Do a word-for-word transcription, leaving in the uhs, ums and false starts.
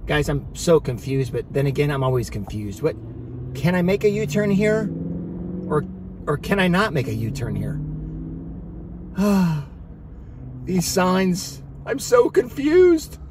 Guys, I'm so confused, but then again, I'm always confused. What, can I make a U-turn here? Or, or can I not make a U-turn here? These signs, I'm so confused.